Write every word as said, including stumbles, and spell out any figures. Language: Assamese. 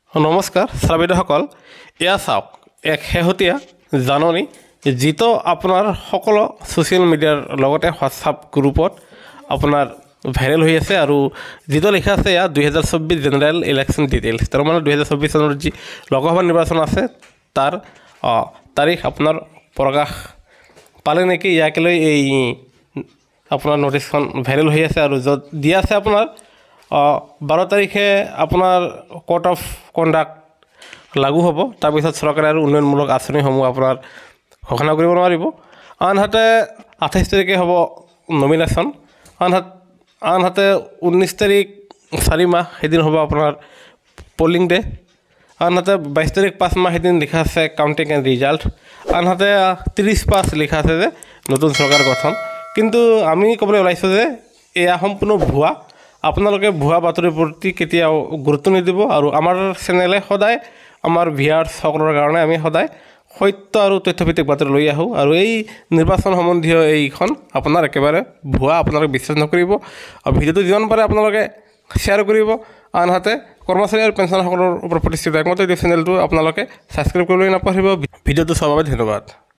নমস্কাৰ শ্ৰোতাসকল এয়া চাওক এক শেহতীয়া জাননী যিটো আপোনাৰ সকলো সোশ্যাল মিডিয়াৰ লগতে হোৱাটছআপ গ্ৰুপত আপোনাৰ ভাইৰেল হৈ আছে আৰু যিটো লিখা আছে এয়া দুই হাজাৰ চৌব্বিছ জেনেৰেল ইলেকশ্যন ডিটেইলছ তাৰ মানে দুই হাজাৰ চৌব্বিছ চনৰ যি লোকসভা নিৰ্বাচন আছে তাৰ তাৰিখ আপোনাৰ প্ৰকাশ পালে নেকি ইয়াকে লৈ এই আপোনাৰ নোটিছখন ভাইৰেল হৈ আছে আৰু য'ত দিয়া আছে আপোনাৰ বাৰ তাৰিখে আপোনাৰ কোড অফ কণ্ডাক্ট লাগু হ'ব তাৰপিছত চৰকাৰে আৰু উন্নয়নমূলক আঁচনিসমূহ আপোনাৰ ঘোষণা কৰিব নোৱাৰিব আনহাতে আঠাইছ তাৰিখে হ'ব নমিনেশ্যন আনহাতে আনহাতে ঊনৈছ তাৰিখ চাৰি মাহ সেইদিন হ'ব আপোনাৰ পলিং ডে আনহাতে বাইছ তাৰিখ পাঁচ মাহ সেইদিন লিখা আছে কাউণ্টিং এণ্ড ৰিজাল্ট আনহাতে ত্ৰিছ পাঁচ লিখা আছে যে নতুন চৰকাৰ গঠন কিন্তু আমি ক'বলৈ ওলাইছোঁ যে এয়া সম্পূৰ্ণ ভুৱা আপোনালোকে ভুৱা বাতৰিৰ প্ৰতি কেতিয়াও গুৰুত্ব নিদিব আৰু আমাৰ চেনেলে সদায় আমাৰ ভিউৱাৰ্ছসকলৰ কাৰণে আমি সদায় সত্য আৰু তথ্যভিত্তিক বাতৰি লৈ আহোঁ আৰু এই নিৰ্বাচন সম্বন্ধীয় এইখন আপোনাৰ একেবাৰে ভুৱা আপোনালোকে বিশ্বাস নকৰিব আৰু ভিডিঅ'টো যিমান পাৰে আপোনালোকে শ্বেয়াৰ কৰিব আনহাতে কৰ্মচাৰী আৰু পেঞ্চনাৰসকলৰ ওপৰত প্ৰতিষ্ঠিত একমাত্ৰ ইউটিউব চেনেলটো আপোনালোকে ছাবস্ক্ৰাইব কৰিবলৈ নাপাহৰিব ভিডিঅ'টো চোৱাৰ বাবে ধন্যবাদ।